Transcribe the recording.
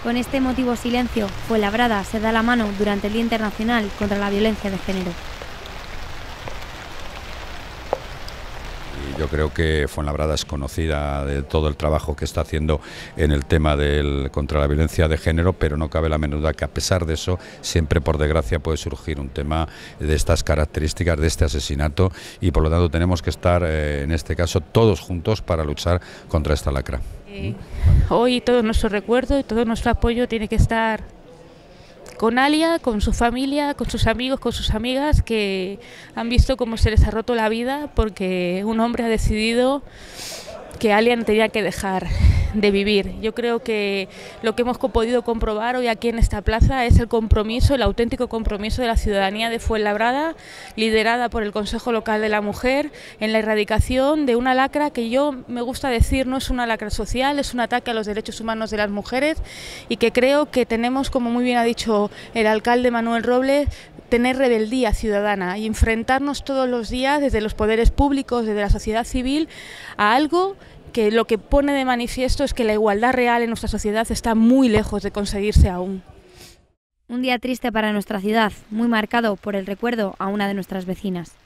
Con este emotivo silencio, Fuenlabrada se da la mano durante el Día Internacional contra la Violencia de Género. Yo creo que Fuenlabrada es conocida de todo el trabajo que está haciendo en el tema contra la violencia de género, pero no cabe la menor duda que a pesar de eso, siempre por desgracia puede surgir un tema de estas características, de este asesinato, y por lo tanto tenemos que estar en este caso todos juntos para luchar contra esta lacra. Hoy todo nuestro recuerdo y todo nuestro apoyo tiene que estar con Alia, con su familia, con sus amigos, con sus amigas, que han visto cómo se les ha roto la vida porque un hombre ha decidido que Alia no tenía que dejar de vivir. Yo creo que lo que hemos podido comprobar hoy aquí en esta plaza es el compromiso, el auténtico compromiso de la ciudadanía de Fuenlabrada, liderada por el Consejo Local de la Mujer, en la erradicación de una lacra que yo me gusta decir no es una lacra social, es un ataque a los derechos humanos de las mujeres, y que creo que tenemos, como muy bien ha dicho el alcalde Manuel Robles, tener rebeldía ciudadana y enfrentarnos todos los días desde los poderes públicos, desde la sociedad civil, a algo que lo que pone de manifiesto es que la igualdad real en nuestra sociedad está muy lejos de conseguirse aún. Un día triste para nuestra ciudad, muy marcado por el recuerdo a una de nuestras vecinas.